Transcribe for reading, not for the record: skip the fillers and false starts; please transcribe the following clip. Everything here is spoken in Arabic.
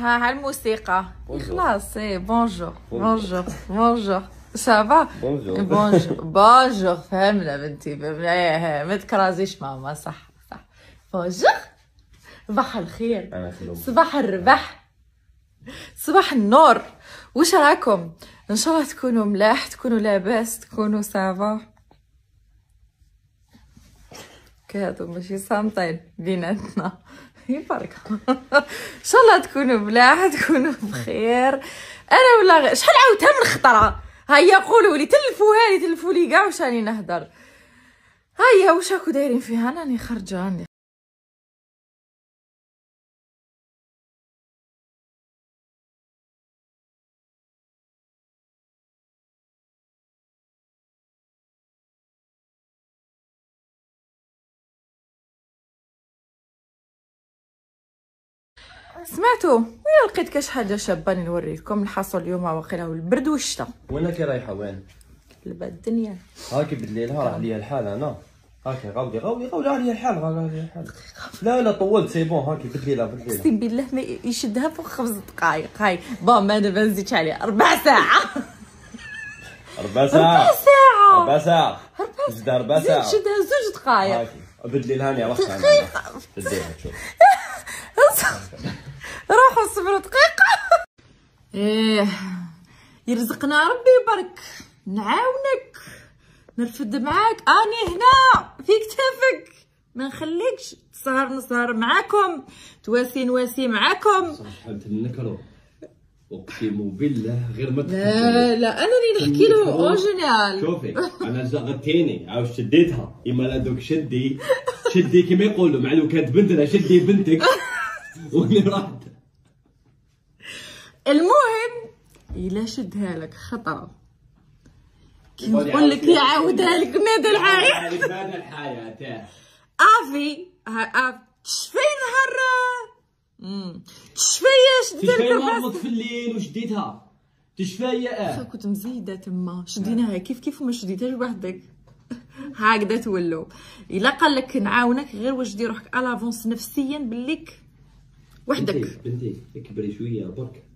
ها الموسيقى خلاص. سي بونجور بونجور بونجور سافا بونجور بونجور بونجور. فهمنا بنتي فهمنا. ما تكرازيش ماما. صح صح. بونجور. صباح الخير، صباح الربح، صباح النور. واش راكم؟ ان شاء الله تكونوا ملاح، تكونوا لاباس، تكونوا سافا. كادو ماشي صامتين بيناتنا يبارك. ان شاء الله تكونوا ملاح، تكونوا بخير. انا ولا شحال عاودتها من خطره. هيا قولوا لي، تلفوا لي كاع واش راني نهضر. هيا واش راكو دايرين فيها؟ انا راني خارجه راني. سمعتوا وين لقيت كاش حاجه شابه نوريكم. الحصول اليوم واقيلا والبرد والشتا. وين راكي رايحه؟ وين؟ لبعد الدنيا. هاكي بالليل راه عليا الحال انا. هاكي غاودي عليا الحال. لا طولت سي بون. هاكي بالليل اقسم بالله ما يشدها فوق 5 دقائق. هاي بون ما دابا نزيدش عليها 4 ساعة. 4 ساعة زيد 4 ساعة. شدها 2 دقائق. هاكي بالليل هاني وقت شديها تشوف. روحوا صبروا دقيقة. ايه يرزقنا ربي برك، نعاونك، نرفد معاك. اني هنا في كتافك، ما نخليكش. نسهر معاكم، تواسي معاكم. شحال تنكروا اقسم بالله غير ما لا انا اللي نحكي له اون جينيرال. شوفي انا زغتيني عاود شديتها. اما لا دوك شدي كيما يقولوا مع لو كانت بنتنا شدي بنتك وني رحت. المهم الا شدها لك خطره كي نقول لك يعاودها لك مدى الحياه افي تشفي نهار تشفي مرض في الليل وشديتها تشفي. كنت مزيده تما شديناها كيف ما شديتهاش وحدك. هكذا تولوا. الا قال لك نعاونك غير واش دير روحك الافونس نفسيا بليك وحدك. بنتي اكبري شويه برك.